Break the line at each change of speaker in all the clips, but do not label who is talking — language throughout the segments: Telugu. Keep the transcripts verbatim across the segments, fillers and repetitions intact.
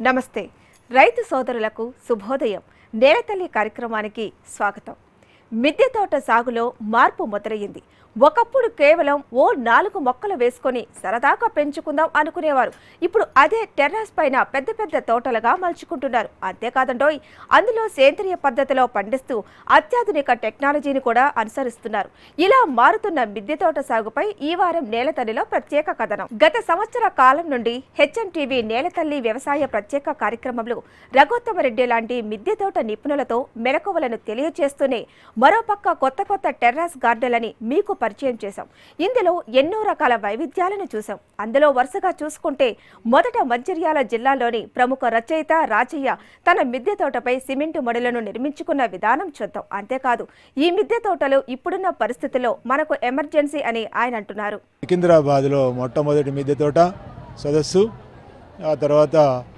నమస్తే రైతు సోదరులకు శుభోదయం. నేలతల్లి కార్యక్రమానికి స్వాగతం. మిద్దె తోట సాగులో మార్పు మొదలయ్యింది. ఒకప్పుడు కేవలం ఓ నాలుగు మొక్కలు వేసుకొని సరదాగా పెంచుకుందాం అనుకునేవారు. ఇప్పుడు అదే టెర్రస్ పైన పెద్ద పెద్ద తోటలుగా మలుచుకుంటున్నారు. అంతేకాదండోయ్, అందులో సేంద్రియ పద్ధతిలో పండిస్తూ అత్యాధునిక టెక్నాలజీని కూడా అనుసరిస్తున్నారు. ఇలా మారుతున్న మిద్దె తోట సాగుపై ఈ వారం నేలతల్లిలో ప్రత్యేక కథనం. గత సంవత్సర కాలం నుండి హెచ్ఎం టీవీ నేలతల్లి వ్యవసాయ ప్రత్యేక కార్యక్రమంలో రఘోత్తమరెడ్డి లాంటి మిద్దె తోట నిపుణులతో మెలకువలను తెలియజేస్తూనే మరోపక్క కొత్త కొత్త టెర్రస్ గార్డెన్లని మీకు పరిచయం చేశాం. ఇందులో ఎన్నో రకాల వైవిధ్యాలను చూసాం. అందులో వరుసగా చూసుకుంటే మొదట మంచిర్యాల జిల్లాలోని ప్రముఖ రచయిత రాజయ్య తన మిద్దె తోటపై సిమెంటు మడులను నిర్మించుకున్న విధానం చూద్దాం. అంతేకాదు, ఈ మిద్దె తోటలు ఇప్పుడున్న పరిస్థితుల్లో మనకు ఎమర్జెన్సీ అని ఆయన అంటున్నారు.
సికింద్రాబాద్లో మొట్టమొదటి మిద్దె తోట సదస్సు, ఆ తర్వాత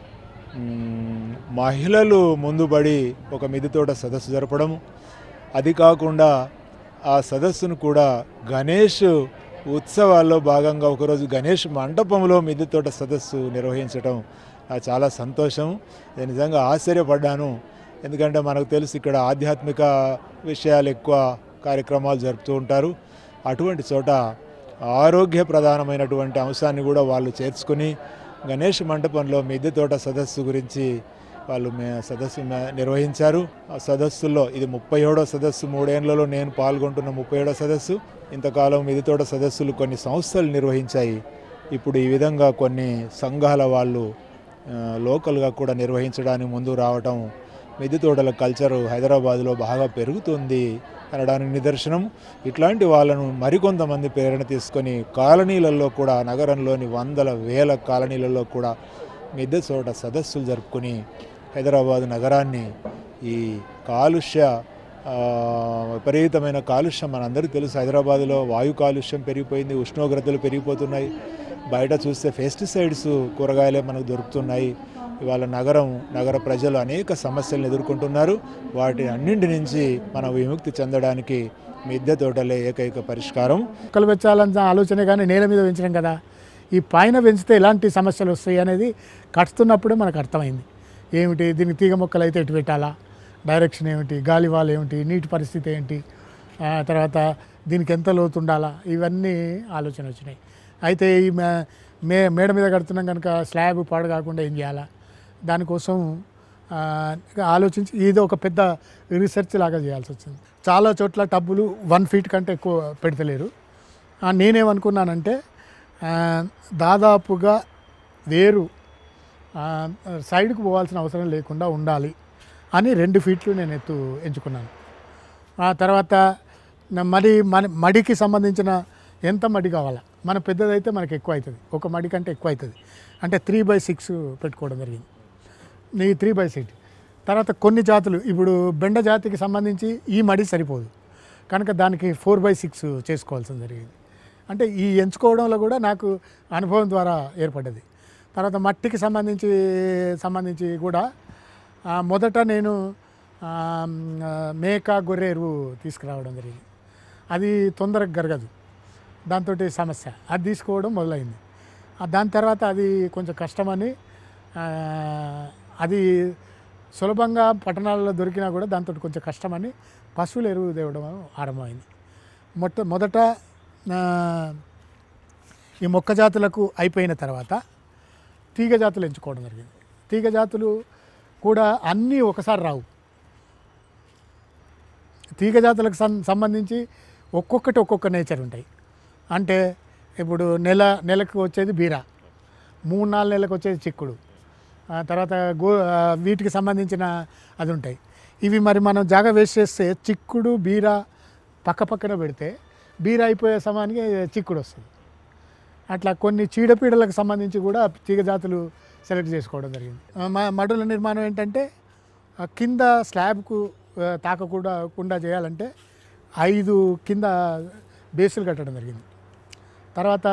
మహిళలు ముందుబడి ఒక మిద్దె తోట సదస్సు జరపడం, అది కాకుండా ఆ సదస్సును కూడా గణేష్ ఉత్సవాల్లో భాగంగా ఒకరోజు గణేష్ మండపంలో మిద్దె తోట సదస్సు నిర్వహించడం నాకు చాలా సంతోషం. నేను నిజంగా ఆశ్చర్యపడ్డాను. ఎందుకంటే మనకు తెలుసు ఇక్కడ ఆధ్యాత్మిక విషయాలు ఎక్కువ కార్యక్రమాలు జరుపుతూ ఉంటారు. అటువంటి చోట ఆరోగ్య ప్రధానమైనటువంటి అంశాన్ని కూడా వాళ్ళు చేర్చుకుని గణేష్ మండపంలో మిద్దె తోట సదస్సు గురించి వాళ్ళు మే సదస్సు నిర్వహించారు. ఆ సదస్సుల్లో ఇది ముప్పై ఏడో సదస్సు, మూడేళ్లలో నేను పాల్గొంటున్న ముప్పై ఏడో సదస్సు. ఇంతకాలం మిద్దె తోట సదస్సులు కొన్ని సంస్థలు నిర్వహించాయి. ఇప్పుడు ఈ విధంగా కొన్ని సంఘాల వాళ్ళు లోకల్గా కూడా నిర్వహించడానికి ముందు రావటం మిద్దె తోటల కల్చరు హైదరాబాద్లో బాగా పెరుగుతుంది అనడానికి నిదర్శనం. ఇట్లాంటి వాళ్ళను మరికొంతమంది ప్రేరణ తీసుకొని కాలనీలలో కూడా, నగరంలోని వందల వేల కాలనీలలో కూడా మిద్దె తోట సదస్సులు జరుపుకొని హైదరాబాద్ నగరాన్ని ఈ కాలుష్య విపరీతమైన కాలుష్యం మనందరికీ తెలుసు. హైదరాబాద్లో వాయు కాలుష్యం పెరిగిపోయింది, ఉష్ణోగ్రతలు పెరిగిపోతున్నాయి. బయట చూస్తే పెస్టిసైడ్స్ కూరగాయలే మనకు దొరుకుతున్నాయి. ఇవాళ నగరం నగర ప్రజలు అనేక సమస్యలను ఎదుర్కొంటున్నారు. వాటి అన్నింటి నుంచి మనం విముక్తి చెందడానికి మిద్దె తోటలే ఏకైక పరిష్కారం.
మొక్కలు పెంచాలన్న ఆలోచనే కానీ నేల మీద పెంచడం కదా. ఈ పైన పెంచితే ఎలాంటి సమస్యలు వస్తాయి అనేది కట్టుతున్నప్పుడే మనకు అర్థమైంది. ఏమిటి దీనికి తీగ మొక్కలు అయితే ఎటు పెట్టాలా, డైరెక్షన్ ఏమిటి, గాలివాలు ఏమిటి, నీటి పరిస్థితి ఏంటి, తర్వాత దీనికి ఎంత లోతు ఉండాలా, ఇవన్నీ ఆలోచన వచ్చినాయి. అయితే ఈ మే మేడ మీద కడుతున్నాం కనుక స్లాబ్ పాడు కాకుండా ఏం చేయాలా, దానికోసం ఆలోచించి ఇది ఒక పెద్ద రీసెర్చ్ లాగా చేయాల్సి వచ్చింది. చాలా చోట్ల టబ్బులు వన్ ఫీట్ కంటే ఎక్కువ పెడతలేరు. నేనేమనుకున్నానంటే దాదాపుగా వేరు సైడ్కు పోవాల్సిన అవసరం లేకుండా ఉండాలి అని రెండు ఫీట్లు నేను ఎత్తు ఎంచుకున్నాను. ఆ తర్వాత మరి మన మడికి సంబంధించిన ఎంత మడి కావాలా, మన పెద్దదైతే మనకు ఎక్కువ అవుతుంది, ఒక మడి కంటే ఎక్కువ అవుతుంది. అంటే త్రీ బై సిక్స్ పెట్టుకోవడం జరిగింది. ఈ త్రీ బై సిక్స్ తర్వాత కొన్ని జాతులు, ఇప్పుడు బెండ జాతికి సంబంధించి ఈ మడి సరిపోదు కనుక దానికి ఫోర్ బై సిక్స్ చేసుకోవాల్సి జరిగింది. అంటే ఈ ఎంచుకోవడంలో కూడా నాకు అనుభవం ద్వారా ఏర్పడ్డది. తర్వాత మట్టికి సంబంధించి సంబంధించి కూడా మొదట నేను మేక గొర్రె ఎరువు తీసుకురావడం జరిగింది. అది తొందరగా గరగదు, దాంతో సమస్య. అది తీసుకోవడం మొదలైంది. దాని తర్వాత అది కొంచెం కష్టమని, అది సులభంగా పట్టణాలలో దొరికినా కూడా దాంతో కొంచెం కష్టమని పశువుల ఎరువు తేవడం ఆరంభమైంది. మొట్ట మొదట ఈ మొక్క జాతులకు అయిపోయిన తర్వాత తీగ జాతులు ఎంచుకోవడం జరిగింది. తీగ జాతులు కూడా అన్నీ ఒకసారి రావు. తీగ జాతులకు సంబంధించి ఒక్కొక్కటి ఒక్కొక్క నేచర్ ఉంటాయి. అంటే ఇప్పుడు నెల నెలకు వచ్చేది బీర, మూడు నాలుగు నెలలకు వచ్చేది చిక్కుడు, తర్వాత గో వీటికి సంబంధించిన అది ఉంటాయి. ఇవి మరి మనం జాగా వేస్ట్ చేస్తే చిక్కుడు బీర పక్క పక్కన పెడితే బీర అయిపోయే సమయానికి చిక్కుడు వస్తుంది. అట్లా కొన్ని చీడపీడలకు సంబంధించి కూడా తీగ జాతులు సెలెక్ట్ చేసుకోవడం జరిగింది. మడుల నిర్మాణం ఏంటంటే కింద స్లాబ్కు తాకకుండా కుండా చేయాలంటే ఐదు కింద బేసులు కట్టడం జరిగింది. తర్వాత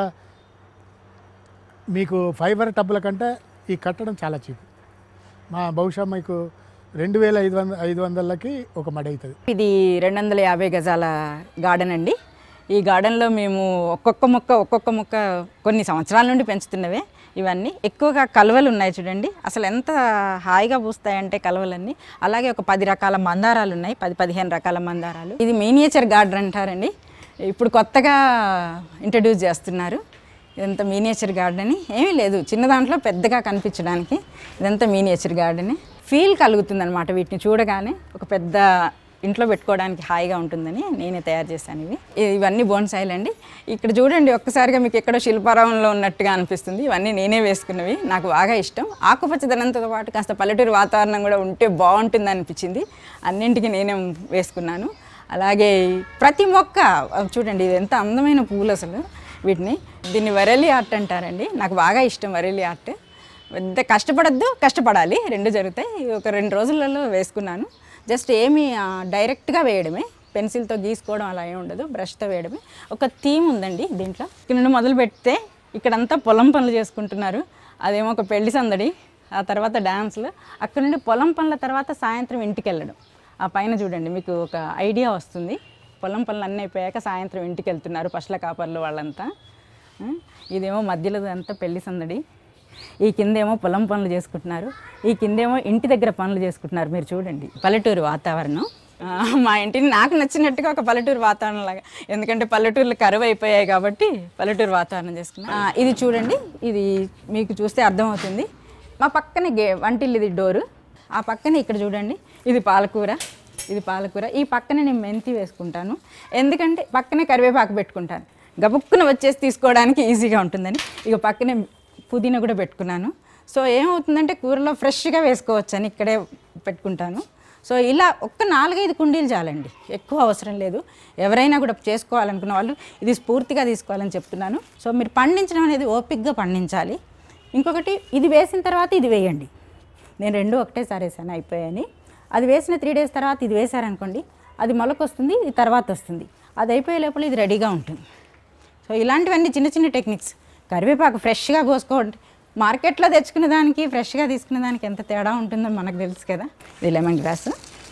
మీకు ఫైబర్ టబ్బుల కంటే ఈ కట్టడం చాలా చీప్. మా బహుశా మీకు రెండు వేల ఐదు వంద ఐదు వందలకి ఒక మడి అవుతుంది.
ఇది రెండు వందల యాభై గజాల గార్డెన్ అండి. ఈ గార్డెన్లో మేము ఒక్కొక్క మొక్క ఒక్కొక్క మొక్క కొన్ని సంవత్సరాల నుండి పెంచుతున్నవే ఇవన్నీ. ఎక్కువగా కలువలు ఉన్నాయి చూడండి, అసలు ఎంత హాయిగా పూస్తాయంటే కలువలన్నీ. అలాగే ఒక పది రకాల మందారాలు ఉన్నాయి, పది పదిహేను రకాల మందారాలు. ఇది మినియేచర్ గార్డెన్ అంటారండి, ఇప్పుడు కొత్తగా ఇంట్రడ్యూస్ చేస్తున్నారు. ఇదంతా మినియేచర్ గార్డెన్, ఏమీ లేదు చిన్న దాంట్లో పెద్దగా కనిపించడానికి. ఇదంతా మినియేచర్ గార్డెన్. ఫీల్ కలుగుతుంది అనమాట వీటిని చూడగానే, ఒక పెద్ద ఇంట్లో పెట్టుకోవడానికి హాయిగా ఉంటుందని నేనే తయారు చేశాను ఇవి. ఇవన్నీ బోన్సాయిలు అండి. ఇక్కడ చూడండి ఒక్కసారిగా మీకు ఎక్కడో శిల్పారావంలో ఉన్నట్టుగా అనిపిస్తుంది. ఇవన్నీ నేనే వేసుకున్నవి, నాకు బాగా ఇష్టం. ఆకుపచ్చదనంతో పాటు కాస్త పల్లెటూరు వాతావరణం కూడా ఉంటే బాగుంటుంది అనిపించింది, అన్నింటికి నేనే వేసుకున్నాను. అలాగే ప్రతి మొక్క చూడండి, ఇది ఎంత అందమైన పూలు అసలు. వీటిని దీన్ని వరెలి ఆర్ట్ అంటారండి, నాకు బాగా ఇష్టం వరెలి ఆర్ట్. పెద్ద కష్టపడద్దు, కష్టపడాలి, రెండు జరుగుతాయి. ఒక రెండు రోజులలో వేసుకున్నాను. జస్ట్ ఏమి డైరెక్ట్గా వేయడమే, పెన్సిల్తో గీసుకోవడం అలా ఏమి ఉండదు, బ్రష్తో వేయడమే. ఒక థీమ్ ఉందండి దీంట్లో. ఇక్కడ నుండి మొదలు పెడితే ఇక్కడంతా పొలం పనులు చేసుకుంటున్నారు, అదేమో ఒక పెళ్లి సందడి. ఆ తర్వాత డ్యాన్స్లు, అక్కడ నుండి పొలం పనుల తర్వాత సాయంత్రం ఇంటికి వెళ్ళడం. ఆ పైన చూడండి మీకు ఒక ఐడియా వస్తుంది. పొలం పనులు అన్నీ అయిపోయాక సాయంత్రం ఇంటికి వెళ్తున్నారు పశుల కాపర్లు వాళ్ళంతా. ఇదేమో మధ్యలో అంతా పెళ్లి సందడి. ఈ కిందేమో పొలం పనులు చేసుకుంటున్నారు, ఈ కిందేమో ఇంటి దగ్గర పనులు చేసుకుంటున్నారు. మీరు చూడండి పల్లెటూరు వాతావరణం. మా ఇంటిని నాకు నచ్చినట్టుగా ఒక పల్లెటూరు వాతావరణం లాగా, ఎందుకంటే పల్లెటూర్లు కరువు అయిపోయాయి కాబట్టి పల్లెటూరు వాతావరణం చేసుకున్నాను. ఇది చూడండి, ఇది మీకు చూస్తే అర్థమవుతుంది. మా పక్కనే గే వంటిల్లు, ఇది డోరు. ఆ పక్కనే ఇక్కడ చూడండి, ఇది పాలకూర, ఇది పాలకూర. ఈ పక్కనే నేను మెంతి వేసుకుంటాను, ఎందుకంటే పక్కనే కరివేపాకు పెట్టుకుంటాను, గబుక్కున వచ్చేసి తీసుకోవడానికి ఈజీగా ఉంటుందని. ఇక పక్కనే పుదీనా కూడా పెట్టుకున్నాను. సో ఏమవుతుందంటే కూరలో ఫ్రెష్గా వేసుకోవచ్చు అని ఇక్కడే పెట్టుకుంటాను. సో ఇలా ఒక్క నాలుగైదు కుండీలు చాలండి, ఎక్కువ అవసరం లేదు. ఎవరైనా కూడా చేసుకోవాలనుకున్న వాళ్ళు ఇది స్ఫూర్తిగా తీసుకోవాలని చెప్తున్నాను. సో మీరు పండించడం అనేది ఓపికగా పండించాలి. ఇంకొకటి, ఇది వేసిన తర్వాత ఇది వేయండి. నేను రెండు ఒకటేసారి వేసాను, అయిపోయాయని. అది వేసిన త్రీ డేస్ తర్వాత ఇది వేసారనుకోండి, అది మొలకొస్తుంది, ఇది తర్వాత వస్తుంది. అది అయిపోయే లోపల ఇది రెడీగా ఉంటుంది. సో ఇలాంటివన్నీ చిన్న చిన్న టెక్నిక్స్. కరివేపాకు ఫ్రెష్గా కోసుకోండి, మార్కెట్లో తెచ్చుకునే దానికి ఫ్రెష్గా తీసుకునే దానికి ఎంత తేడా ఉంటుందో మనకు తెలుసు కదా. ఇది లెమన్ గ్రాస్.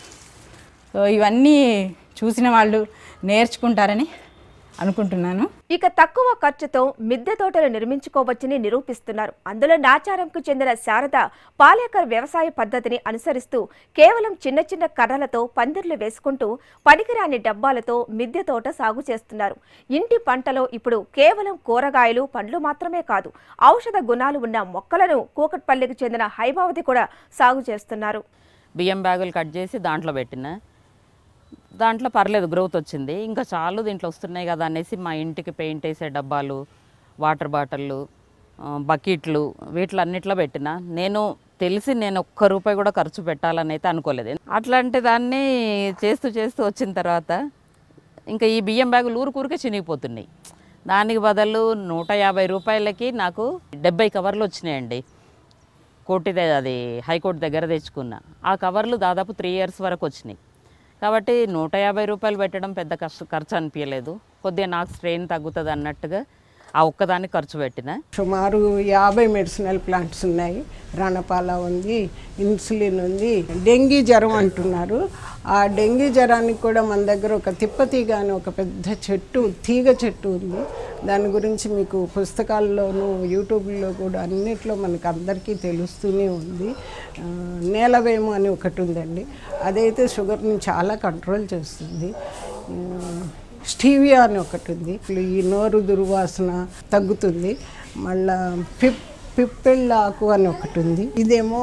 సో ఇవన్నీ చూసిన వాళ్ళు నేర్చుకుంటారని అనుకుంటున్నాను.
ఇక తక్కువ ఖర్చుతో మిద్దె తోటలు నిర్మించుకోవచ్చని నిరూపిస్తున్నారు. అందులో నాచారంకు చెందిన శారద పాలేకర్ వ్యవసాయ పద్ధతిని అనుసరిస్తూ కేవలం చిన్న చిన్న కర్రలతో పందిర్లు వేసుకుంటూ పనికిరాని డబ్బాలతో మిద్దె తోట సాగు చేస్తున్నారు. ఇంటి పంటలో ఇప్పుడు కేవలం కూరగాయలు, పండ్లు మాత్రమే కాదు, ఔషధ గుణాలు ఉన్న మొక్కలను కూకట్పల్లికి చెందిన హైమావతి కూడా సాగు చేస్తున్నారు.
బియ్యం బ్యాగులు కట్ చేసి దాంట్లో పెట్టిన, దాంట్లో పర్లేదు గ్రోత్ వచ్చింది. ఇంకా చాలు దీంట్లో వస్తున్నాయి కదా అనేసి మా ఇంటికి పెయింట్ వేసే డబ్బాలు, వాటర్ బాటిళ్ళు, బకెట్లు, వీటిలన్నిట్లో పెట్టిన. నేను తెలిసి నేను ఒక్క రూపాయి కూడా ఖర్చు పెట్టాలని అయితే అనుకోలేదు. అట్లాంటి దాన్ని చేస్తూ చేస్తూ వచ్చిన తర్వాత ఇంకా ఈ బియ్యం బ్యాగులు ఊరుకూరికే చినిగిపోతున్నాయి. దానికి బదులు నూట యాభై రూపాయలకి నాకు డెబ్బై కవర్లు వచ్చినాయండి. కోటి అది హైకోర్టు దగ్గర తెచ్చుకున్న ఆ కవర్లు దాదాపు త్రీ ఇయర్స్ వరకు వచ్చినాయి. కాబట్టి నూట యాభై రూపాయలు పెట్టడం పెద్ద కష్ట ఖర్చు అనిపించలేదు. కొద్దిగా నాకు స్ట్రెయిన్ తగ్గుతుంది అన్నట్టుగా ఆ ఒక్కదానికి ఖర్చు పెట్టిన.
సుమారు యాభై మెడిసినల్ ప్లాంట్స్ ఉన్నాయి. రణపాల ఉంది, ఇన్సులిన్ ఉంది. డెంగీ జ్వరం అంటున్నారు. ఆ డెంగీ జ్వరానికి కూడా మన దగ్గర ఒక తిప్పతీగ అని ఒక పెద్ద చెట్టు, తీగ చెట్టు ఉంది. దాని గురించి మీకు పుస్తకాల్లోనూ యూట్యూబ్లో కూడా అన్నిట్లో మనకు అందరికీ తెలుస్తూనే ఉంది. నేలవేము అని ఒకటి ఉందండి, అదైతే షుగర్ని చాలా కంట్రోల్ చేస్తుంది. స్టీవియా అని ఒకటి ఉంది, ఈ నోరు దుర్వాసన తగ్గుతుంది. మళ్ళా పిప్ పిప్పెళ్ళ ఆకు అని ఒకటి ఉంది, ఇదేమో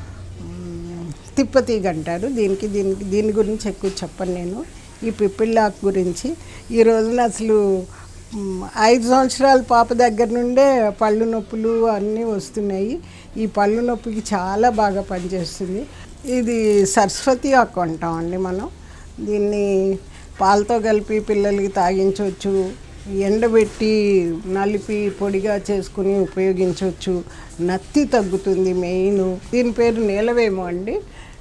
తిప్పతీగ అంటారు. దీనికి దీనికి దీని గురించి ఎక్కువ చెప్పను నేను, ఈ పిప్పెళ్ళ ఆకు గురించి. ఈ రోజున అసలు ఐదు సంవత్సరాల పాప దగ్గర నుండే పళ్ళు నొప్పులు అన్నీ వస్తున్నాయి. ఈ పళ్ళు నొప్పికి చాలా బాగా పనిచేస్తుంది. ఇది సరస్వతి ఆకు అంటామండి మనం. దీన్ని పాలతో కలిపి పిల్లలకి తాగించవచ్చు, ఎండబెట్టి నలిపి పొడిగా చేసుకుని ఉపయోగించవచ్చు. నత్తి తగ్గుతుంది మెయిన్. దీని పేరు నీలవేమో అండి.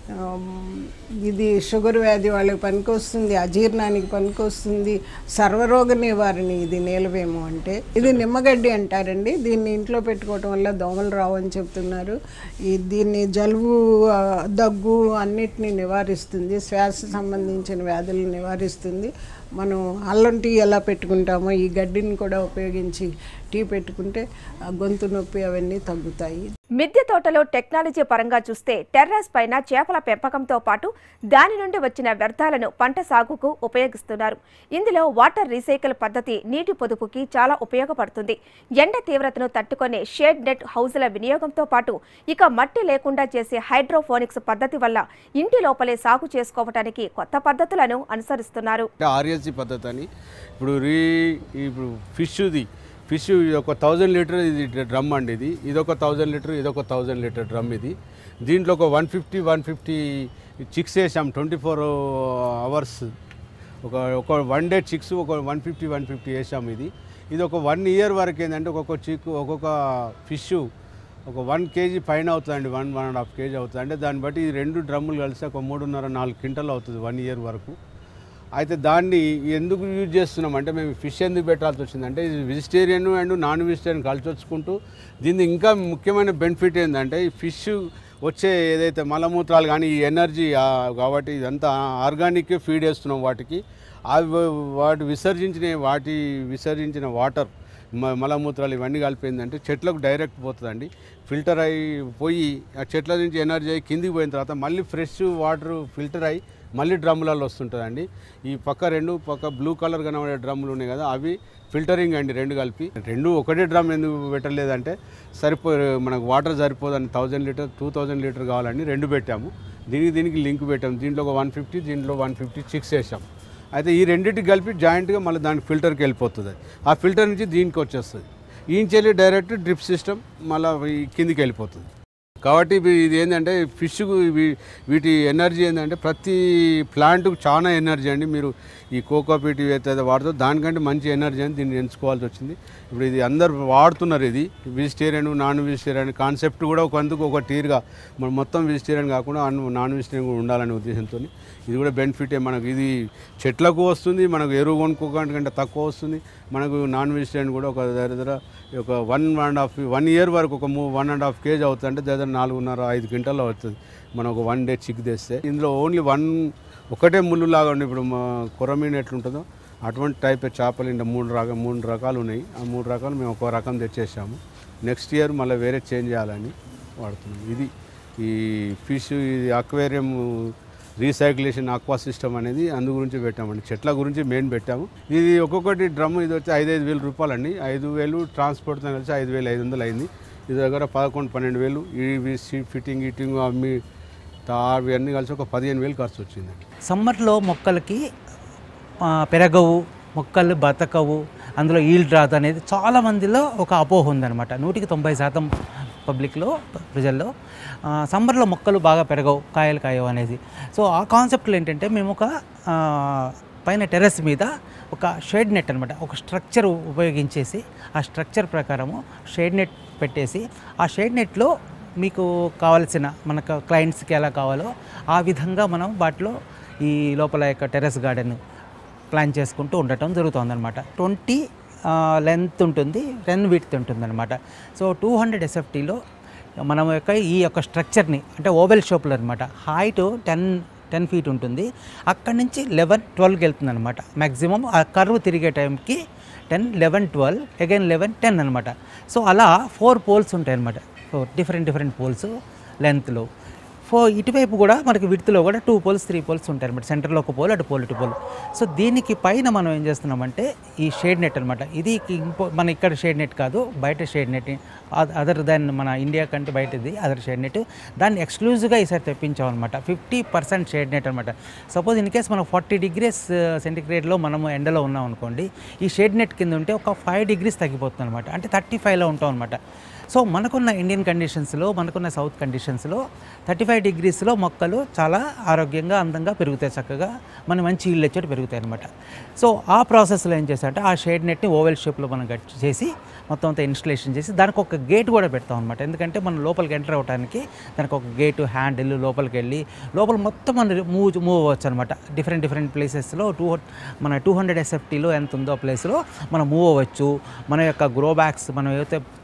ఇది షుగర్ వ్యాధి వాళ్ళకి పనికొస్తుంది, అజీర్ణానికి పనికొస్తుంది, సర్వరోగ నివారణ ఇది నీలవేమో అంటే. ఇది నిమ్మగడ్డి అంటారండి. దీన్ని ఇంట్లో పెట్టుకోవటం వల్ల దోమలు రావని చెప్తున్నారు. ఈ దీన్ని జలుబు, దగ్గు అన్నిటినీ నివారిస్తుంది, శ్వాస సంబంధించిన వ్యాధులను నివారిస్తుంది. మనం అల్లం టీ ఎలా పెట్టుకుంటామో ఈ గడ్డిని కూడా ఉపయోగించి టీ పెట్టుకుంటే ఆ గొంతు నొప్పి అవన్నీ తగ్గుతాయి.
మిద్దె తోటలో టెక్నాలజీ పరంగా చూస్తే టెర్రస్ పైన చేపల పెంపకంతో పాటు దాని నుండి వచ్చిన వ్యర్థాలను పంట సాగుకు ఉపయోగిస్తున్నారు. ఇందులో వాటర్ రీసైకిల్ పద్ధతి నీటి పొదుపుకి చాలా ఉపయోగపడుతుంది. ఎండ తీవ్రతను తట్టుకునే షేడ్ నెట్ హౌజుల వినియోగంతో పాటు ఇక మట్టి లేకుండా చేసే హైడ్రోఫోనిక్స్ పద్ధతి వల్ల ఇంటి లోపలే సాగు చేసుకోవడానికి కొత్త పద్ధతులను అనుసరిస్తున్నారు.
ఆర్ఎస్సి పద్ధతి అని ఇప్పుడు రీ ఇప్పుడు ఫిష్ది ఫిష్ ఒక థౌజండ్ లీటర్ ఇది డ్రమ్ అండి. ఇది ఇదొక థౌజండ్ లీటర్ ఇదొక థౌజండ్ లీటర్ డ్రమ్. ఇది దీంట్లో ఒక one fifty one fifty chicks వేసాం ట్వంటీ ఫోర్ అవర్స్ ఒక ఒక వన్ డే చిక్స్ ఒక వన్ ఫిఫ్టీ వన్ ఫిఫ్టీ వేసాం. ఇది ఇది ఒక వన్ ఇయర్ వరకు ఏంటంటే ఒక్కొక్క చిక్ ఒక్కొక్క ఫిష్ ఒక వన్ కేజీ పైన అవుతుందండి, one one and half KG అవుతుంది. అంటే దాన్ని బట్టి ఈ రెండు డ్రమ్ములు కలిసి ఒక మూడున్నర నాలుగు క్వింటల్ అవుతుంది వన్ ఇయర్ వరకు. అయితే దాన్ని ఎందుకు యూజ్ చేస్తున్నాం అంటే మేము ఫిష్ ఎందుకు పెట్టాల్సి వచ్చిందంటే ఇది వెజిటేరియన్ అండ్ నాన్ వెజిటేరియన్ కలిసి వచ్చుకుంటూ దీన్ని ఇంకా ముఖ్యమైన బెనిఫిట్ ఏంటంటే ఈ ఫిష్ వచ్చే ఏదైతే మలమూత్రాలు కానీ ఈ ఎనర్జీ కాబట్టి ఇదంతా ఆర్గానిక్ ఫీడ్ వేస్తున్నాం వాటికి. అవి వాటి విసర్జించిన వాటి విసర్జించిన వాటర్ మలమూత్రాలు ఇవన్నీ కలిపిందంటే చెట్లకు డైరెక్ట్ పోతుందండి. ఫిల్టర్ అయ్యి పోయి ఆ చెట్ల నుంచి ఎనర్జీ అయ్యి కిందికి పోయిన తర్వాత మళ్ళీ ఫ్రెష్ వాటర్ ఫిల్టర్ అయ్యి మళ్ళీ డ్రమ్ములలో వస్తుంటుందండి. ఈ పక్క రెండు పక్క బ్లూ కలర్ కనబడే డ్రమ్ములు ఉన్నాయి కదా అవి ఫిల్టరింగ్ అండి, రెండు కలిపి. రెండు ఒకటే డ్రమ్ ఎందుకు పెట్టలేదంటే సరిపో మనకు వాటర్ సరిపోదని thousand litre two thousand litre కావాలని రెండు పెట్టాము. దీనికి దీనికి లింక్ పెట్టాము. దీంట్లో ఒక వన్ ఫిఫ్టీ దీంట్లో వన్ ఫిఫ్టీ చిక్స్ వేసాం. అయితే ఈ రెండింటికి కలిపి జాయింట్గా మళ్ళీ దానికి ఫిల్టర్కి వెళ్ళిపోతుంది. ఆ ఫిల్టర్ నుంచి దీనికి వచ్చేస్తుంది. ఈ నుంచి వెళ్ళి డైరెక్ట్ డ్రిప్ సిస్టమ్ మళ్ళీ కిందికి వెళ్ళిపోతుంది. కాబట్టి ఇది ఏంటంటే ఫిష్ వీటి ఎనర్జీ ఏంటంటే ప్రతి ప్లాంట్కు చాలా ఎనర్జీ అండి. మీరు ఈ కోకోపీట్ ఏదైతే వాడుతో దానికంటే మంచి ఎనర్జీ అని దీన్ని ఎంచుకోవాల్సి వచ్చింది. ఇప్పుడు ఇది అందరు వాడుతున్నారు. ఇది వెజిటేరియన్ నాన్ వెజిటేరియన్ కాన్సెప్ట్ కూడా ఒక అందుకు ఒక తీరుగా మనం మొత్తం వెజిటేరియన్ కాకుండా నాన్ వెజిటేరియన్ కూడా ఉండాలనే ఉద్దేశంతో ఇది కూడా బెనిఫిటే. మనకు ఇది చెట్లకు వస్తుంది, మనకు ఎరువు కొనుక్కోకంటే కంటే తక్కువ వస్తుంది. మనకు నాన్ వెజిటేరియన్ కూడా ఒక దగ్గర ఒక one and half one year వరకు ఒక మూ వన్ అండ్ హాఫ్ కేజీ అవుతుంది. అంటే దగ్గర నాలుగున్నర ఐదు క్వింటల్లో అవుతుంది మనం ఒక వన్ డే చిక్ తెస్తే. ఇందులో ఓన్లీ వన్ ఒకటే ముళ్ళు లాగా ఉండి ఇప్పుడు మా కొరమీన్ ఎట్లుంటుందో అటువంటి టైప్ చేపలు ఇంకా మూడు రకాల మూడు రకాలు ఉన్నాయి. ఆ మూడు రకాలు మేము ఒక రకం తెచ్చేసాము. నెక్స్ట్ ఇయర్ మళ్ళీ వేరే చేంజ్ చేయాలని వాడుతున్నాం. ఇది ఈ ఫిష్ ఇది అక్వేరియం రీసైక్లేషన్ ఆక్వా సిస్టమ్ అనేది అందు గురించి పెట్టామండి. చెట్ల గురించి మెయిన్ పెట్టాము. ఇది ఒక్కొక్కటి డ్రమ్ ఇది వచ్చి ఐదు ఐదు వేలు రూపాయలు అండి. ఐదు వేలు ట్రాన్స్పోర్ట్తో కలిసి ఐదు వేలు ఐదు వందలు అయింది. ఇది దగ్గర పదకొండు పన్నెండు వేలు ఇవి ఫిట్టింగ్ ఇటింగ్ అమ్మి అవి అన్నీ కలిసి ఒక పదిహేను వేలు ఖర్చు వచ్చిందండి.
సమ్మర్లో మొక్కలకి పెరగవు, మొక్కలు బతకవు, అందులో ఈల్డ్ రాదు అనేది చాలామందిలో ఒక అపోహ ఉందన్నమాట. నూటికి తొంభై శాతం పబ్లిక్లో ప్రజల్లో సమ్మర్లో మొక్కలు బాగా పెరగవు, కాయలు కాయవు అనేది. సో ఆ కాన్సెప్ట్లో ఏంటంటే మేము ఒక పైన టెర్రస్ మీద ఒక షేడ్ నెట్ అనమాట ఒక స్ట్రక్చర్ ఉపయోగించేసి ఆ స్ట్రక్చర్ ప్రకారము షేడ్ నెట్ పెట్టేసి ఆ షేడ్ నెట్లో మీకు కావాల్సిన మనకు క్లయింట్స్కి ఎలా కావాలో ఆ విధంగా మనం వాటిలో ఈ లోపల యొక్క టెర్రస్ గార్డెన్ ప్లాన్ చేసుకుంటూ ఉండటం జరుగుతుందన్నమాట. ట్వంటీ లెంత్ ఉంటుంది, టెన్ విడ్త్ ఉంటుందన్నమాట. సో టూ హండ్రెడ్ ఎస్ఎఫ్టీలో మనం యొక్క ఈ యొక్క స్ట్రక్చర్ని అంటే ఓవెల్ షేప్లో అనమాట హైట్ టెన్ టెన్ ఫీట్ ఉంటుంది. అక్కడి నుంచి లెవెన్ ట్వెల్వ్కి వెళ్తుంది అనమాట. మ్యాక్సిమం ఆ కర్వ్ తిరిగే టైంకి ten eleven twelve again eleven ten అనమాట. సో అలా ఫోర్ పోల్స్ ఉంటాయి అనమాట. సో డిఫరెంట్ డిఫరెంట్ పోల్స్ లెంత్లో. ఫో ఇటువైపు కూడా మనకి విడ్త్లో కూడా టూ పోల్స్ త్రీ పోల్స్ ఉంటాయి అనమాట. సెంటర్లో ఒక పోల్, అటు పోల్ ఇటు పోల్. సో దీనికి పైన మనం ఏం చేస్తున్నామంటే ఈ షేడ్ నెట్ అనమాట. ఇది ఇంకో మన ఇక్కడ షేడ్ నెట్ కాదు, బయట షేడ్ నెట్ అదర్ దాన్ మన ఇండియా కంటే బయటది అదర్ షేడ్ నెట్. దాన్ని ఎక్స్క్లూజివ్గా ఈసారి తెప్పించామన్నమాట. ఫిఫ్టీ పర్సెంట్ షేడ్ నెట్ అనమాట. సపోజ్ ఇన్ కేస్ మనం ఫార్టీ డిగ్రీస్ సెంటిగ్రేడ్లో మనము ఎండలో ఉన్నాం అనుకోండి, ఈ షేడ్ నెట్ కింద ఉంటే ఒక ఫైవ్ డిగ్రీస్ తగ్గిపోతుంది అనమాట. అంటే థర్టీ ఫైవ్లో ఉంటాం అనమాట. సో మనకున్న ఇండియన్ కండిషన్స్లో మనకున్న సౌత్ కండిషన్స్లో థర్టీ ఫైవ్ డిగ్రీస్లో మొక్కలు చాలా ఆరోగ్యంగా అందంగా పెరుగుతాయి, చక్కగా మన మంచి ఇల్లు వచ్చేటి పెరుగుతాయి అనమాట. సో ఆ ప్రాసెస్లో ఏం చేస్తామంటే ఆ షేడ్ నెట్ని ఓవెల్ షేప్లో మనం కట్ చేసి మొత్తం అంతా ఇన్స్టలేషన్ చేసి దానికి ఒక గేట్ కూడా పెడతాం అనమాట. ఎందుకంటే మనం లోపలికి ఎంటర్ అవ్వడానికి దానికి ఒక గేటు హ్యాండిల్ లోపలికి వెళ్ళి లోపల మొత్తం మనం మూవ్ మూవ్ అవ్వచ్చు అనమాట. డిఫరెంట్ డిఫరెంట్ ప్లేసెస్లో టూ మన టూ హండ్రెడ్ ఎస్ఎఫ్టీలో ఎంత ఉందో ఆ ప్లేస్లో మనం మూవ్ అవ్వచ్చు. మన యొక్క గ్రో బ్యాగ్స్ మనం ఏదైతే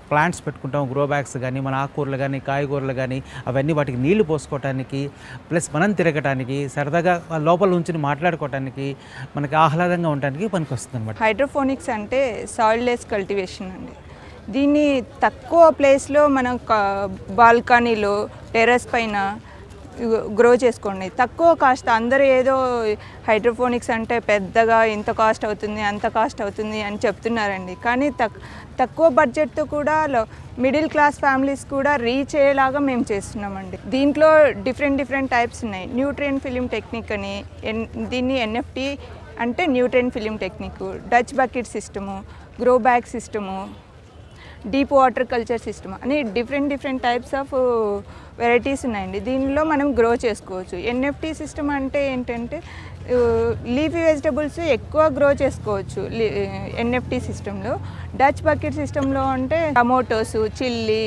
ప్లాంట్స్ పెట్టుకుంటాం, గ్రో బ్యాగ్స్ కానీ మన ఆకుకూరలు కానీ కాయగూరలు కానీ అవన్నీ వాటికి నీళ్లు పోసుకోవటానికి ప్లస్ మనం తిరగటానికి సరదాగా లోపల నుంచి మాట్లాడుకోవటానికి మనకి ఆహ్లాదంగా ఉండటానికి పనికి వస్తుంది అనమాట.
హైడ్రోఫోనిక్స్ అంటే సాయిల్ లెస్ కల్టివేషన్ అండి. దీన్ని తక్కువ ప్లేస్లో మనం బాల్కనీలో టెర్రస్ పైన గ్రో చేసుకోండి. తక్కువ కాస్ట్. అందరూ ఏదో హైడ్రోఫోనిక్స్ అంటే పెద్దగా ఇంత కాస్ట్ అవుతుంది అంత కాస్ట్ అవుతుంది అని చెప్తున్నారండి. కానీ తక్ తక్కువ బడ్జెట్తో కూడా మిడిల్ క్లాస్ ఫ్యామిలీస్ కూడా రీచ్ అయ్యేలాగా మేము చేస్తున్నామండి. దీంట్లో డిఫరెంట్ డిఫరెంట్ టైప్స్ ఉన్నాయి. న్యూట్రియన్ ఫిలిం టెక్నిక్ అని, ఎన్ దీన్ని ఎన్ఎఫ్టీ అంటే nutrient film technique, Dutch bucket system, grow bag system, deep water culture system అని different different types of varieties ఉన్నాయండి. దీనిలో మనం గ్రో చేసుకోవచ్చు. ఎన్ఎఫ్టీ సిస్టమ్ అంటే ఏంటంటే లీఫీ వెజిటబుల్స్ ఎక్కువ గ్రో చేసుకోవచ్చు ఎన్ఎఫ్టీ సిస్టంలో. డచ్ బకెట్ సిస్టంలో అంటే tomatoes, chilli,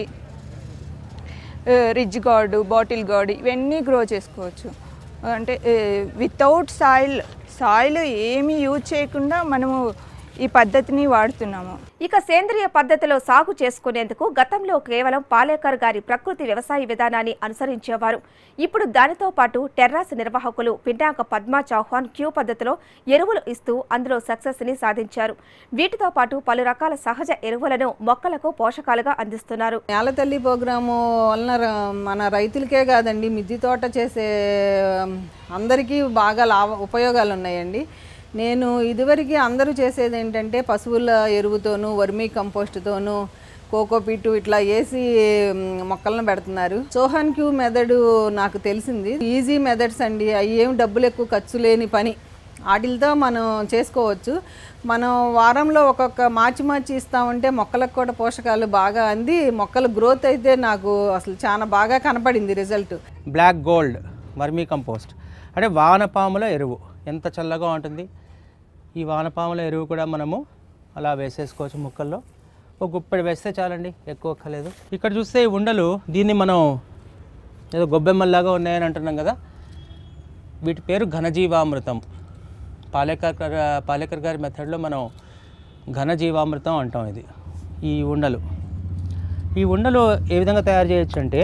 ridge gourd, bottle gourd ఇవన్నీ గ్రో చేసుకోవచ్చు. అంటే వితౌట్ సాయిల్ సాయిల్ ఏమీ యూజ్ చేయకుండా మనము ఈ పద్ధతిని వాడుతున్నాము.
ఇక సేంద్రియ పద్ధతిలో సాగు చేసుకునేందుకు గతంలో కేవలం పాలేకర్ గారి ప్రకృతి వ్యవసాయ విధానాన్ని అనుసరించేవారు. ఇప్పుడు దానితో పాటు టెర్రాస్ నిర్వాహకులు పిన్నాక పద్మా చౌహాన్ క్యూ పద్ధతిలో ఎరువులు ఇస్తూ అందులో సక్సెస్ ని సాధించారు. వీటితో పాటు పలు రకాల సహజ ఎరువులను మొక్కలకు పోషకాలుగా అందిస్తున్నారు.
నేల తల్లి ప్రోగ్రాము వలన మన రైతులకే కాదండి, మిద్దె తోట చేసే అందరికీ బాగా లాభ ఉపయోగాలు ఉన్నాయండి. నేను ఇదివరకు అందరూ చేసేది ఏంటంటే పశువుల ఎరువుతోనూ వర్మీ కంపోస్ట్తోనూ కోకోపీటు ఇట్లా వేసి మొక్కలను పెడుతున్నారు. చౌహాన్ క్యూ మెథడ్ నాకు తెలిసింది. ఈజీ మెథడ్స్ అండి. అవి ఏం డబ్బులు ఎక్కువ ఖర్చు లేని పని. వాటితో మనం చేసుకోవచ్చు. మనం వారంలో ఒక్కొక్క మార్చి మార్చి ఇస్తామంటే మొక్కలకు కూడా పోషకాలు బాగా అంది మొక్కల గ్రోత్ అయితే నాకు అసలు చాలా బాగా కనపడింది result.
Black gold vermicompost అంటే వానపాముల ఎరువు ఎంత చల్లగా ఉంటుంది. ఈ వానపాముల ఎరువు కూడా మనము అలా వేసేసుకోవచ్చు మొక్కల్లో. ఒక గుప్పెడు వేస్తే చాలండి, ఎక్కువ ఒక్కలేదు. ఇక్కడ చూస్తే ఈ ఉండలు దీన్ని మనం ఏదో గొబ్బెమ్మల్లాగా ఉన్నాయని అంటున్నాం కదా, వీటి పేరు ఘనజీవామృతం. పాలేకర్ పాలేకర్ గారి మెథడ్లో మనం ఘనజీవామృతం అంటాం ఇది. ఈ ఉండలు ఈ ఉండలు ఏ విధంగా తయారు చేయొచ్చు అంటే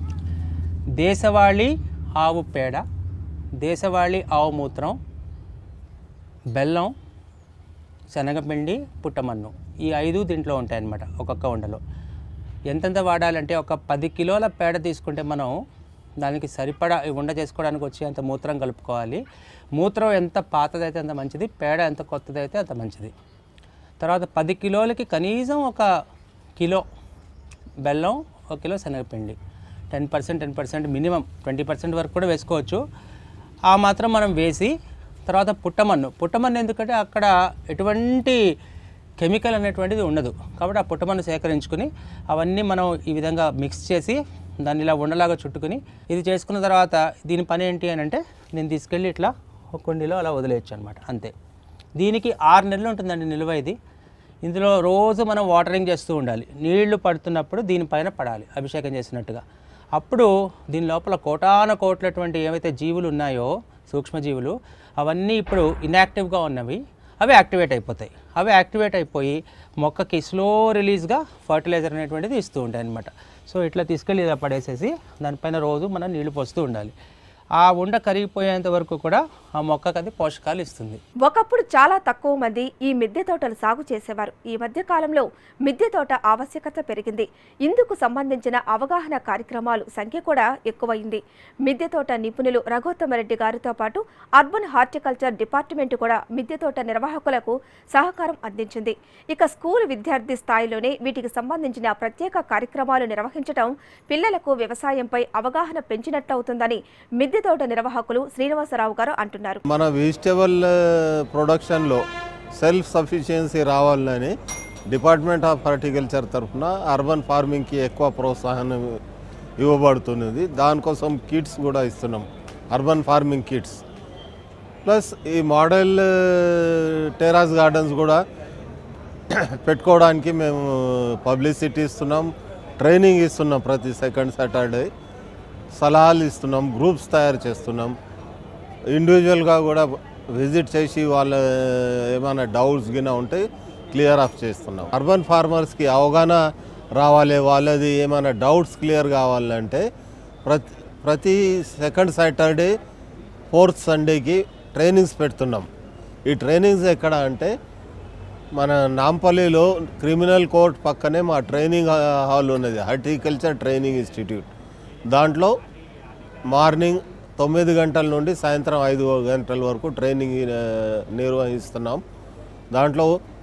దేశవాళీ ఆవు పేడ, దేశవాళీ ఆవు మూత్రం, బెల్లం, శనగపిండి, పుట్టమన్ను ఈ ఐదు దీంట్లో ఉంటాయన్నమాట ఒక్కొక్క ఉండలో. ఎంతెంత వాడాలంటే ఒక పది కిలోల పేడ తీసుకుంటే మనం దానికి సరిపడా ఉండ చేసుకోవడానికి వచ్చి అంత మూత్రం కలుపుకోవాలి. మూత్రం ఎంత పాతదైతే అంత మంచిది, పేడ ఎంత కొత్తదైతే అంత మంచిది. తర్వాత పది కిలోలకి కనీసం ఒక కిలో బెల్లం, ఒక కిలో శనగపిండి, ten percent ten percent minimum twenty percent వరకు కూడా వేసుకోవచ్చు. ఆ మాత్రం మనం వేసి తర్వాత పుట్టమన్ను పుట్టమన్ను ఎందుకంటే అక్కడ ఎటువంటి కెమికల్ అనేటువంటిది ఉండదు కాబట్టి ఆ పుట్టమన్ను సేకరించుకుని అవన్నీ మనం ఈ విధంగా మిక్స్ చేసి దాన్ని ఇలా ఉండలాగా చుట్టుకుని ఇది చేసుకున్న తర్వాత దీని పని ఏంటి అని అంటే నేను తీసుకెళ్ళి ఇట్లా ఒక కుండీలో అలా వదిలేయచ్చు అనమాట. అంతే. దీనికి ఆరు నెలలు ఉంటుందండి నిల్వ. ఇది ఇందులో రోజు మనం వాటరింగ్ చేస్తూ ఉండాలి. నీళ్లు పడుతున్నప్పుడు దీనిపైన పడాలి అభిషేకం చేసినట్టుగా. అప్పుడు దీని లోపల కోటాన కోట్లటువంటి ఏవైతే జీవులు ఉన్నాయో సూక్ష్మజీవులు అవన్నీ ఇప్పుడు ఇన్యాక్టివ్గా ఉన్నవి అవి యాక్టివేట్ అయిపోతాయి. అవి యాక్టివేట్ అయిపోయి మొక్కకి స్లో రిలీజ్గా ఫర్టిలైజర్ అనేటువంటిది ఇస్తూ ఉంటాయి అన్నమాట. సో ఇట్లా తీసుకెళ్ళి ఇలా పడేసేసి దానిపైన రోజు మనం నీళ్లు పోస్తూ ఉండాలి. ఆ ఉండ కరిగిపోయేంత వరకు కూడా ఆ మొక్కకు అది పోషకాలు ఇస్తుంది.
ఒకప్పుడు చాలా తక్కువ మంది ఈ మిద్దె తోటలు సాగు చేసేవారు. ఈ మధ్య కాలంలో మిద్దె తోట ఆవశ్యకత పెరిగింది. ఇందుకు సంబంధించిన అవగాహన కార్యక్రమాలు సంఖ్య కూడా ఎక్కువైంది. మిద్దె తోట నిపుణులు రఘోత్తమరెడ్డి గారితో పాటు అర్బన్ హార్టికల్చర్ డిపార్ట్మెంట్ కూడా మిద్దె తోట నిర్వాహకులకు సహకారం అందించింది. ఇక స్కూల్ విద్యార్థి స్థాయిలోనే వీటికి సంబంధించిన ప్రత్యేక కార్యక్రమాలు నిర్వహించడం పిల్లలకు వ్యవసాయంపై అవగాహన పెంచినట్టవుతుందని మిద్దె తోట నిర్వాహకులు శ్రీనివాసరావు గారు అంటున్నారు.
మన వెజిటబుల్ ప్రొడక్షన్లో సెల్ఫ్ సఫిషియన్సీ రావాలని డిపార్ట్మెంట్ ఆఫ్ హార్టికల్చర్ తరఫున అర్బన్ ఫార్మింగ్కి ఎక్కువ ప్రోత్సాహం ఇవ్వబడుతున్నది. దానికోసం కిట్స్ కూడా ఇస్తున్నాం, అర్బన్ ఫార్మింగ్ కిట్స్. ప్లస్ ఈ మోడల్ టెరాస్ గార్డెన్స్ కూడా పెట్టుకోవడానికి మేము పబ్లిసిటీ ఇస్తున్నాం, ట్రైనింగ్ ఇస్తున్నాం. ప్రతి సెకండ్ సాటర్డే సలహాలు ఇస్తున్నాం, గ్రూప్స్ తయారు చేస్తున్నాం. ఇండివిజువల్గా కూడా విజిట్ చేసి వాళ్ళ ఏమైనా డౌట్స్ గిన ఉంటే క్లియర్ ఆఫ్ చేస్తున్నాం. అర్బన్ ఫార్మర్స్కి అవగాహన రావాలి, వాళ్ళది ఏమైనా డౌట్స్ క్లియర్ కావాలంటే ప్రతి ప్రతి సెకండ్ సాటర్డే ఫోర్త్ సండేకి ట్రైనింగ్స్ పెడుతున్నాం. ఈ ట్రైనింగ్స్ ఎక్కడ అంటే మన నాంపల్లిలో క్రిమినల్ కోర్ట్ పక్కనే మా ట్రైనింగ్ హాల్ ఉన్నది, హార్టికల్చర్ ట్రైనింగ్ ఇన్స్టిట్యూట్. దాంట్లో మార్నింగ్ తొమ్మిది గంటల నుండి సాయంత్రం ఐదు గంటల వరకు ట్రైనింగ్ నిర్వహిస్తున్నాం. దాంట్లో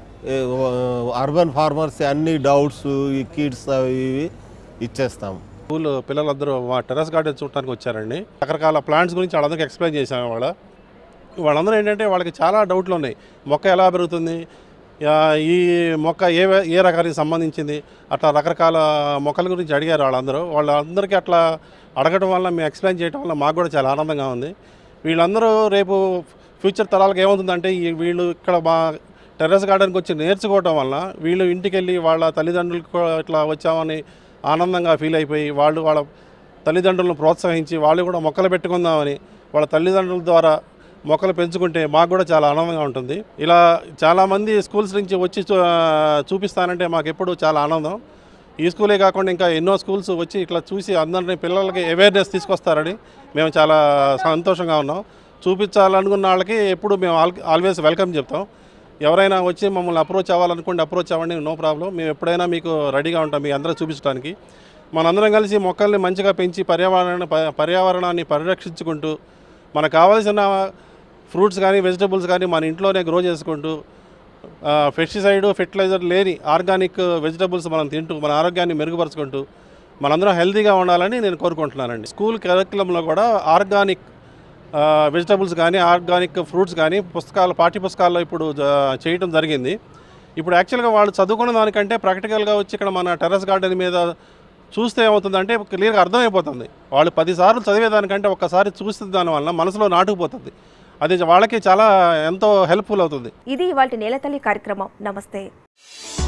అర్బన్ ఫార్మర్స్ అన్ని డౌట్స్, ఈ కిట్స్ అవి ఇవి ఇచ్చేస్తాం.
స్కూల్ పిల్లలందరూ మా టెర్రస్ గార్డెన్ చూడటానికి వచ్చారండి. రకరకాల ప్లాంట్స్ గురించి వాళ్ళందరికీ ఎక్స్ప్లెయిన్ చేసాము. వాళ్ళ వాళ్ళందరూ ఏంటంటే వాళ్ళకి చాలా డౌట్లు ఉన్నాయి. మొక్క ఎలా పెరుగుతుంది, ఈ మొక్క ఏ ఏ రకానికి సంబంధించింది, అట్లా రకరకాల మొక్కల గురించి అడిగారు వాళ్ళందరూ. వాళ్ళందరికీ అట్లా అడగడం వల్ల మేము ఎక్స్ప్లెయిన్ చేయడం వల్ల మాకు కూడా చాలా ఆనందంగా ఉంది. వీళ్ళందరూ రేపు ఫ్యూచర్ తరాలకు ఏమవుతుందంటే ఈ వీళ్ళు ఇక్కడ మా టెర్రస్ గార్డెన్కి వచ్చి నేర్చుకోవడం వల్ల వీళ్ళు ఇంటికి వెళ్ళి వాళ్ళ తల్లిదండ్రులకు ఇట్లా వచ్చామని ఆనందంగా ఫీల్ అయిపోయి వాళ్ళు వాళ్ళ తల్లిదండ్రులను ప్రోత్సహించి వాళ్ళు కూడా మొక్కలు పెట్టుకుందామని వాళ్ళ తల్లిదండ్రుల ద్వారా మొక్కలు పెంచుకుంటే మాకు కూడా చాలా ఆనందంగా ఉంటుంది. ఇలా చాలామంది స్కూల్స్ నుంచి వచ్చి చూపిస్తానంటే మాకు ఎప్పుడు చాలా ఆనందం. ఈ స్కూలే కాకుండా ఇంకా ఎన్నో స్కూల్స్ వచ్చి ఇట్లా చూసి అందరినీ పిల్లలకి అవేర్నెస్ తీసుకొస్తారని మేము చాలా సంతోషంగా ఉన్నాం. చూపించాలనుకున్న వాళ్ళకి ఎప్పుడు మేము ఆల్ ఆల్వేస్ వెల్కమ్ చెప్తాం. ఎవరైనా వచ్చి మమ్మల్ని అప్రోచ్ అవ్వాలనుకోండి, అప్రోచ్ అవ్వండి, నో ప్రాబ్లం. మేము ఎప్పుడైనా మీకు రెడీగా ఉంటాం మీ అందరూ చూపించడానికి. మనందరం కలిసి మొక్కల్ని మంచిగా పెంచి పర్యావరణ పర్యావరణాన్ని పరిరక్షించుకుంటూ మనకు కావాల్సిన ఫ్రూట్స్ కానీ వెజిటబుల్స్ కానీ మన ఇంట్లోనే గ్రో చేసుకుంటూ పెస్టిసైడ్ ఫెర్టిలైజర్ లేని ఆర్గానిక్ వెజిటబుల్స్ మనం తింటూ మన ఆరోగ్యాన్ని మెరుగుపరుచుకుంటూ మనందరం హెల్తీగా ఉండాలని నేను కోరుకుంటున్నానండి. స్కూల్ కరికులంలో కూడా ఆర్గానిక్ వెజిటబుల్స్ కానీ ఆర్గానిక్ ఫ్రూట్స్ కానీ పుస్తకాలు పాఠ్య పుస్తకాల్లో ఇప్పుడు చేయటం జరిగింది. ఇప్పుడు యాక్చువల్గా వాళ్ళు చదువుకున్న దానికంటే ప్రాక్టికల్గా వచ్చి ఇక్కడ మన టెర్రస్ గార్డెన్ మీద చూస్తే ఏమవుతుందంటే క్లియర్గా అర్థమైపోతుంది. వాళ్ళు పదిసార్లు చదివేదానికంటే ఒక్కసారి చూస్తే దానివల్ల మనసులో నాటుకుపోతుంది. అది వాళ్ళకి చాలా ఎంతో హెల్ప్ఫుల్ అవుతుంది.
ఇది ఇవాల్టి నేలతల్లి కార్యక్రమం. నమస్తే.